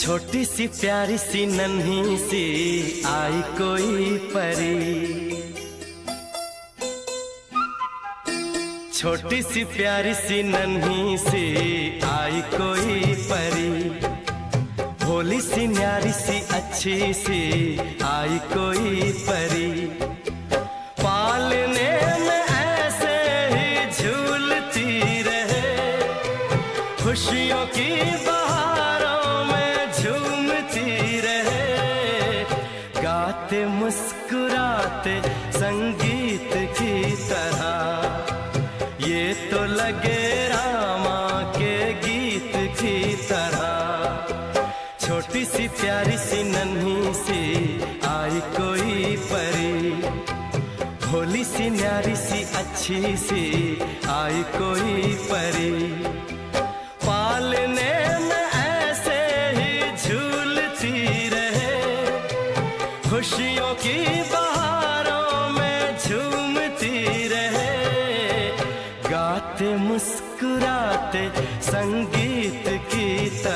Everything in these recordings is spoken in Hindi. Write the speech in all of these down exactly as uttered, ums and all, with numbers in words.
छोटी सी प्यारी सी नन्ही सी आई कोई परी, छोटी सी प्यारी सी नन्ही सी आई कोई परी, भोली सी न्यारी सी अच्छी सी आई कोई परी। पालने में ऐसे ही झूलती रहे, खुशियों की गाते मुस्कुराते संगीत की तरह, ये तो लगे रामा के गीत की तरह। छोटी सी प्यारी सी नन्ही सी आई कोई परी, भोली सी न्यारी सी अच्छी सी आई कोई परी। पालने में ऐसे ही झूलती रहे, खुशियों की बहारों में झूमती रहे, गाते मुस्कुराते संगीत की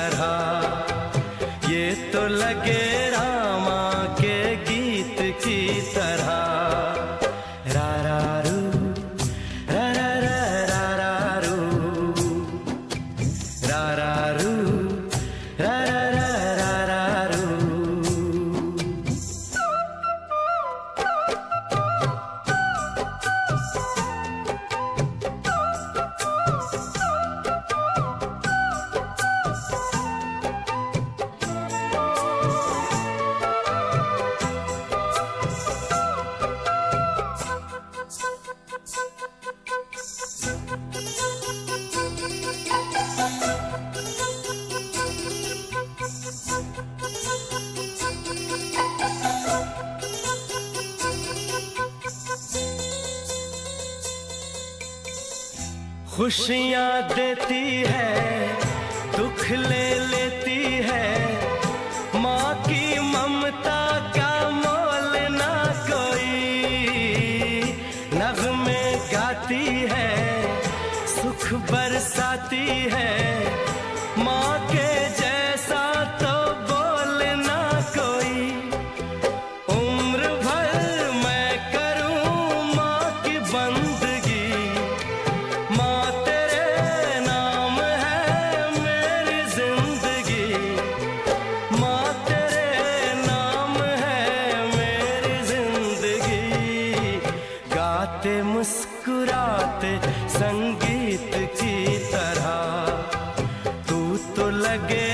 तरह, ये तो लगे रामा के गीत की तरह। रा रा रू रा रा रा रा रा रू रा रा रू रा रा रा रा रा रू। खुशियाँ देती है, दुख ले लेती है, माँ की ममता का मोल ना कोई। नग़्मे गाती है, सुख बरसाती है, माँ के जैसा तो बोल ना कोई। उम्र भर मैं करूँ माँ की बंदगी, गाते मुस्कुराते संगीत की तरह, तू तो लगे